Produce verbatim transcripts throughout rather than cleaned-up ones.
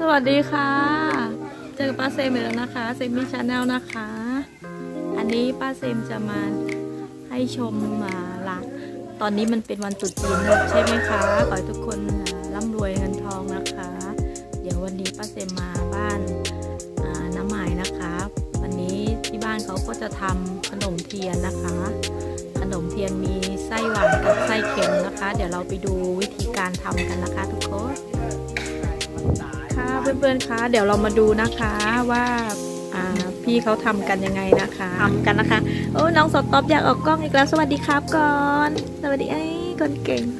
สวัสดีค่ะเจอกับป้าเซมอีกแล้วนะคะเซมมี่ชาแนลนะคะอันนี้ป้าเซมจะมาให้ชมมาละตอนนี้มันเป็นวันตรุษจีนใช่ไหมคะขอให้ทุกคนร่ำรวยเงินทองนะคะเดี๋ยววันนี้ป้าเซมมาบ้านน้ำหมายนะคะวันนี้ที่บ้านเขาก็จะทำขนมเทียนนะคะขนมเทียนมีไส้หวานกับไส้เค็มนะคะเดี๋ยวเราไปดูวิธีการทำกันนะคะทุกคนค่ะเพื่อนๆคะเดี๋ยวเรามาดูนะคะว่าพี่เขาทำกันยังไงนะคะทำกันนะคะโอ้น้องสต๊อปอยากออกกล้องอีกแล้วสวัสดีครับก่อนสวัสดีไอ้คนเก่ง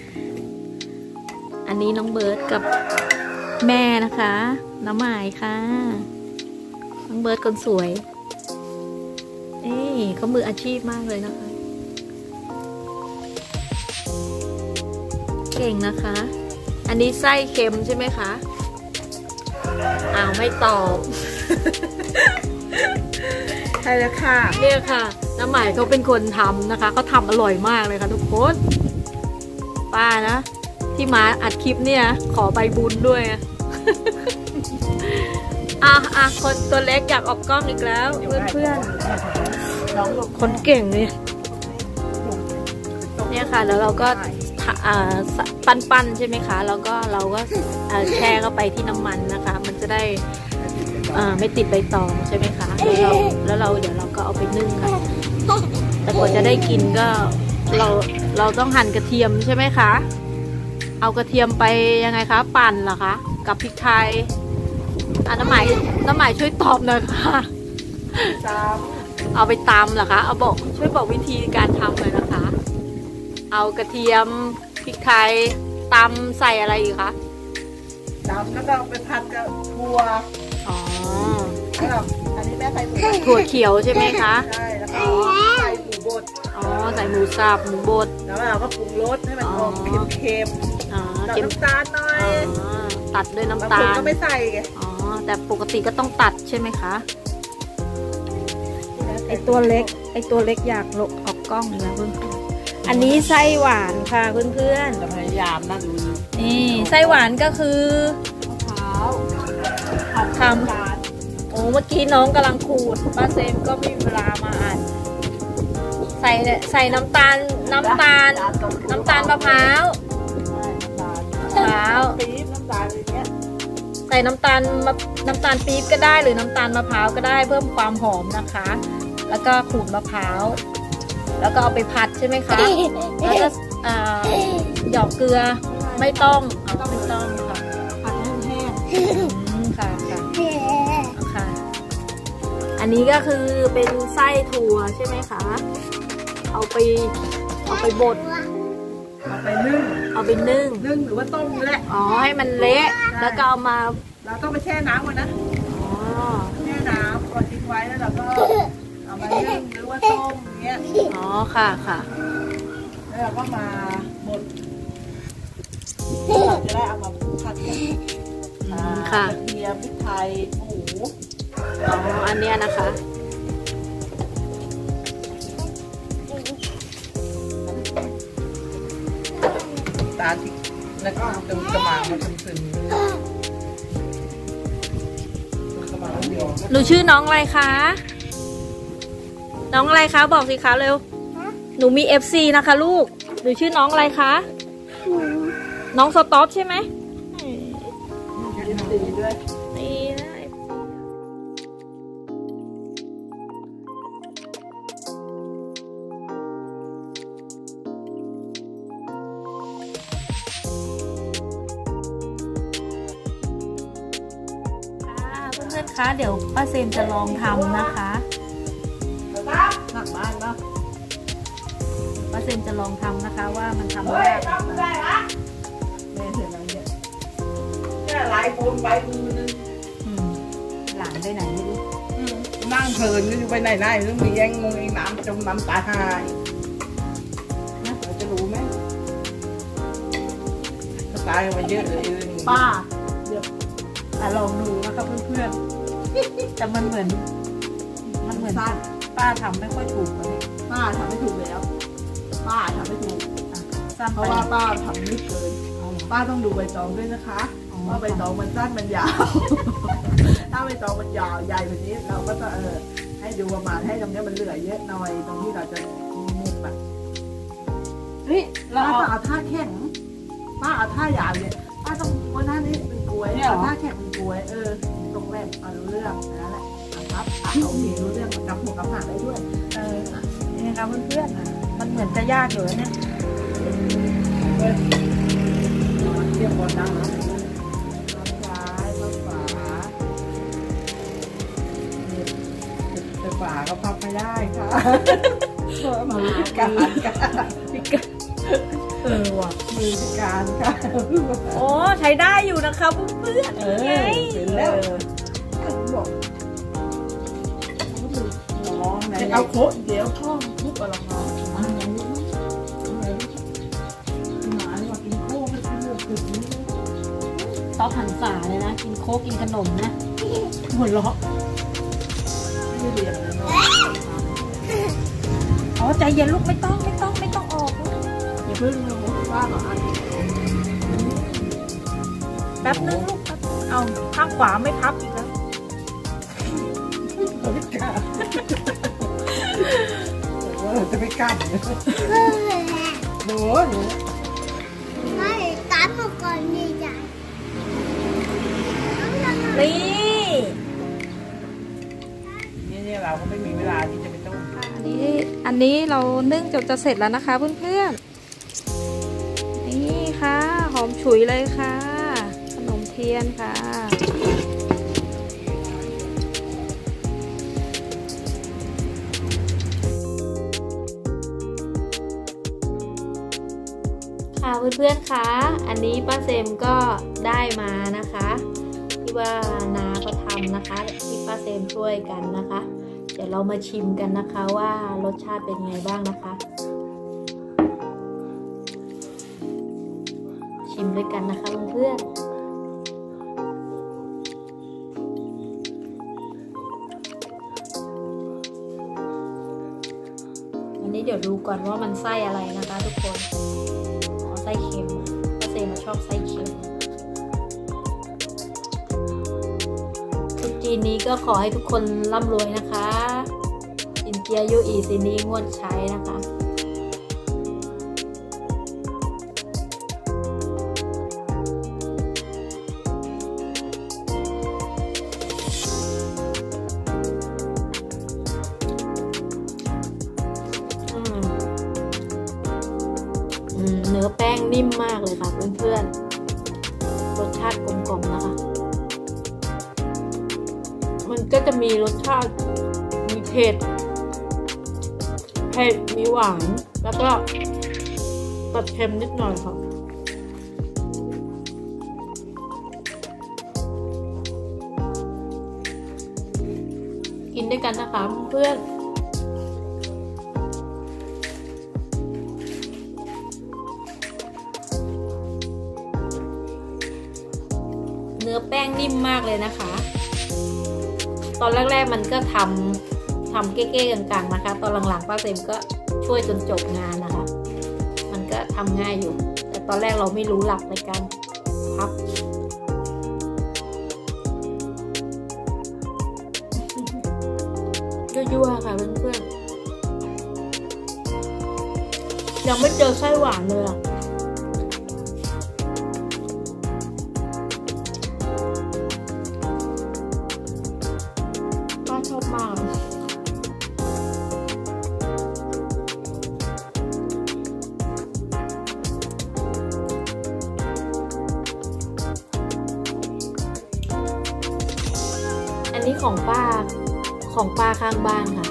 อันนี้น้องเบิร์ดกับแม่นะคะน้ำหมายค่ะน้องเบิร์ดคนสวยเอ้เขามืออาชีพมากเลยนะคะเก่งนะคะอันนี้ไส้เค็มใช่ไหมคะอ้าวไม่ตอบใช่แล้วค่ะเนี่ยค่ะน้ำหมายเขาเป็นคนทำนะคะเขาทำอร่อยมากเลยค่ะทุกคนป้านะที่มาอัดคลิปเนี่ยขอใบบุญด้วยอ่ะอ่ะคนตัวเล็กอยากออกกล้องอีกแล้วเพื่อนเพื่อนคนเก่งเลยเนี่ยค่ะแล้วเราก็ปั้นๆใช่ไหมคะแล้วก็เราก็แช่เข้าไปที่น้ำมันนะคะมันจะได้ไม่ติดใบตองใช่ไหมคะแล้วเราแล้วเราเดี๋ยวเราก็เอาไปนึ่งค่ะแต่กว่าจะได้กินก็เราเราต้องหั่นกระเทียมใช่ไหมคะเอากระเทียมไปยังไงคะปั่นเหรอคะกับพริกไทยอ่ะน้ำหมายน้ำหมายช่วยตอบหน่อยค่ะเอาไปตำเหรอคะเอาบอกช่วยบอกวิธีการทำหน่อยนะคะเอากระเทียมพริกไทยตำใส่อะไรอีกคะตำแล้วก็เอาไปผัดกับถั่วอ๋อแล้วอันนี้แม่ใส่ถั่วเขียวใช่ไหมคะใช่แล้วก็ใส่หมูบดอ๋อใส่หมูสับหมูบดแล้วเราก็ปรุงรสให้มันออกเค็มๆอ๋อตัดน้ำตาลหน่อยตัดด้วยน้ำตาลก็ไม่ใส่ไงอ๋อแต่ปกติก็ต้องตัดใช่ไหมคะไอตัวเล็กไอตัวเล็กอยากลกออกกล้องนะเพื่อนๆอันนี้ไส้หวานค่ะเพื่อนๆพยายามนะดูนี่ไส้หวานก็คือมะพร้าวหัดทำโอ้เมื่อกี้น้องกำลังขูดป้าเซมก็มีเวลามาอ่านใส่ใส่น้ำตาลน้ำตาลน้ำตาลมะพร้าวมะพร้าวปี๊บน้ำตาลอะไรเงี้ยใส่น้ำตาลน้ำตาลปี๊บก็ได้หรือน้ำตาลมะพร้าวก็ได้เพิ่มความหอมนะคะแล้วก็ขูดมะพร้าวแล้วก็เอาไปผัดใช่ไหมคะแล้วก็หยอกเกลือไม่ต้องเอาไม่ต้องค่ะผัดแห้งๆค่ะค่ะค่ะอันนี้ก็คือเป็นไส้ถั่วใช่ไหมคะเอาไปเอาไปบดเอาไปนึ่งเอาไปนึ่งนึ่งหรือว่าต้มแหละอ๋อให้มันเละแล้วก็เอามาเราต้องไปแช่น้ำก่อนนะอ๋อแช่น้ำก่อนทิ้งไว้แล้วเราก็เอามานึ่งหรือว่าต้มเงี้ยอ๋อค่ะค่ะแล้วเราก็มาบดเราจะได้เอามาผัดกันค่ะกระเทียมพริกไทยหมูอ๋ออันเนี้ยนะคะตาทิแล้วก็ตึงกระมังมาซึมซึมหนูชื่อน้องอะไรคะน้องอะไรคะบอกสิคะเร็วหนูมีเอฟซีนะคะลูกหนูชื่อน้องอะไรคะน้องสต๊อปใช่ไหมด้วยนี่นะเพื่อนๆคะเดี๋ยวป้าเซมจะลองทำนะคะหนักมากเนาะป้าเซมจะลองทำนะคะว่ามันทำได้ได้ไหมแม่เห็นอะไรเนี่ยแค่ลายปูนใบมือนึงหลานไปไหนไม่รู้นั่งเพลินก็อยู่ไปไหนไหนต้องมีแย่งงงเองน้ำจมน้ำตาหายนะเราจะรู้ไหมตายมาเยอะเลยป้าเดี๋ยวลองดูนะคะเพื่อนๆแต่มันเหมือนมันเหมือนป้าทำไม่ค่อยถูกเลยป้าทำไม่ถูกแล้วป้าทำไม่ถูกเพราะว่าป้าทำนิดเกินปป้าต้องดูใบตองด้วยนะคะว่าใบตองมันสั้นมันยาว ถ้าใบตองมันยาวใหญ่แบบนี้เราก็จะเออให้ดูประมาณให้ตรงนี้มันเหลือเยอะหน่อยตรงที่เราจะมุกแบบเฮ้ยเราเอาท่าแข็งป้าเอาท่ายาวเนี่ยป้าต้องว่าหน้านี้เป็นกล้วยเอาท่าแข็งเป็นกล้วยเออตรงแรกเอารู้เรื่องนั่นแหละครับโอเครู้เรื่องกับหัวกับหางได้ด้วยเออนี่นะคะเพื่อนๆมันเหมือนจะยากอยู่เนี่ยเทียบบอลดังนะซ้ายข้างขวาแต่ขวาก็พับไม่ได้ค่ะมือพิการค่ะเออว่ะมือพิการค่ะโอ้ใช้ได้อยู่นะคะเพื่อนๆเออเห็นแล้วบอกเอาโคเดี๋ยวท่องทุกอะไรมามาไหนหมาว่ากินโค้กไม่กินลูกถึงต้องหันษาเลยนะกินโค้กกินขนมนะหัวเราะไม่เรียนเลยเนาะอ๋อใจเย็นลูกไม่ต้องไม่ต้องไม่ต้องออกอย่าเพิ่งนะว่าหรอแป๊บนึงลูกเอาข้างขวาไม่พับอีกแล้วเราไม่กล้าเราจะไม่กล้าหนูหนูไม่ตามมาก่อนนี่จ้ะนี่นี่เนี่ยเราก็ไม่มีเวลาที่จะไปต้มอันนี้อันนี้เรานึ่งจนจะเสร็จแล้วนะคะเพื่อนๆนี่ค่ะหอมฉุยเลยค่ะขนมเทียนค่ะค่ะเพื่อนๆคะอันนี้ป้าเซมก็ได้มานะคะที่ว่านาเขาทำนะคะที่ป้าเซมช่วยกันนะคะเดี๋ยวเรามาชิมกันนะคะว่ารสชาติเป็นไงบ้างนะคะชิมด้วยกันนะคะเพื่อนๆวันนี้เดี๋ยวดูก่อนว่ามันไส้อะไรนะคะทุกคนไส้เค็มป้าเซมชอบไส้เค็มทุกจีนนี้ก็ขอให้ทุกคนร่ำรวยนะคะจินเจียยูอีซีนี้งวดใช้นะคะเนื้อแป้งนิ่มมากเลยค่ะเพื่อนๆรสชาติกลมๆนะคะมันก็จะมีรสชาติมีเผ็ดเผ็ดมีหวานแล้วก็ตัดเค็มนิดหน่อยค่ะกินด้วยกันนะคะเพื่อนเนื้อแป้งนิ่มมากเลยนะคะตอนแรกๆมันก็ทำทำเก้ๆกลางๆนะคะตอนหลังๆป้าเซมก็ช่วยจนจบงานนะคะมันก็ทำง่ายอยู่แต่ตอนแรกเราไม่รู้หลักในการพับยั่วๆค่ะเพื่อนๆยังไม่เจอไส้หวานเลยอะชอบมากอันนี้ของป้าของป้าข้างบ้านค่ะ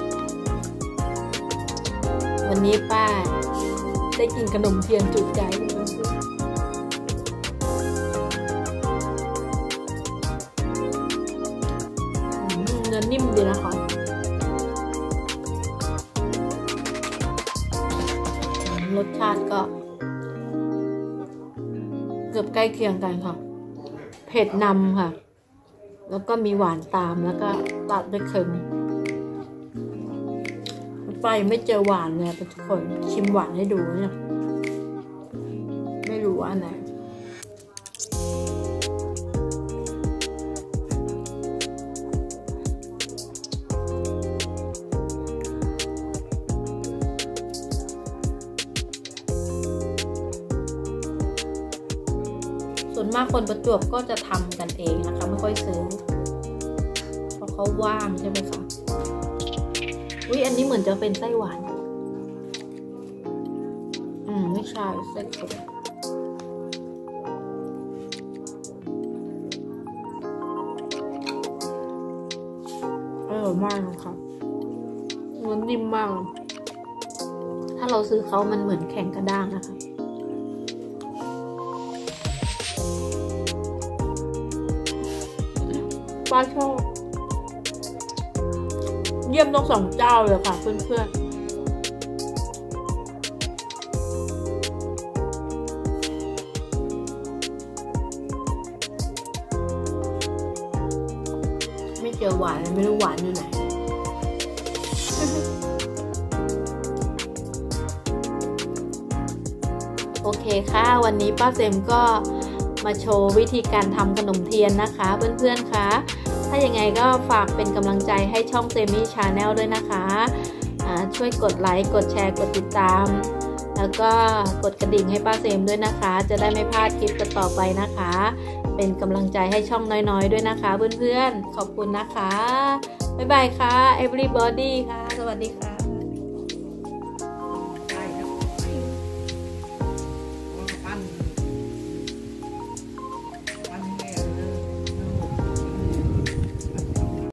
วันนี้ป้าได้กินขนมเทียนจุใจเนื้อนิ่มดีนะคะรสชาติก็เกือบใกล้เคียงกันค่ะเผ็ดนำค่ะแล้วก็มีหวานตามแล้วก็ตัดด้วยเค็มไปไม่เจอหวานเลยทุกคนชิมหวานให้ดูเนี่ยไม่รู้ว่าอันไหนมากคนประจวบก็จะทำกันเองนะคะไม่ค่อยซื้อเพราะเขาว่างใช่ไหมคะอุ้ยอันนี้เหมือนจะเป็นไส้หวานอืมไม่ใช่ไส้กรอกอร่อยมากนะคะเนื้อนิ่มมากถ้าเราซื้อเขามันเหมือนแข็งกระด้างนะคะป้าชอบเยี่ยมต้องสองเจ้าเลยค่ะเพื่อนๆไม่เจอหวานเลยไม่รู้หวานอยู่ไหน โอเคค่ะวันนี้ป้าเซมก็มาโชว์วิธีการทำขนมเทียนนะคะเพื่อนๆคะถ้ายังไงก็ฝากเป็นกำลังใจให้ช่องเซมี่ชาแนลด้วยนะคะช่วยกดไลค์กดแชร์กดติดตามแล้วก็กดกระดิ่งให้ป้าเซมด้วยนะคะจะได้ไม่พลาดคลิปต่อไปนะคะเป็นกำลังใจให้ช่องน้อยๆด้วยนะคะเพื่อนๆขอบคุณนะคะบ๊ายบายค่ะ everybody ค่ะสวัสดีค่ะ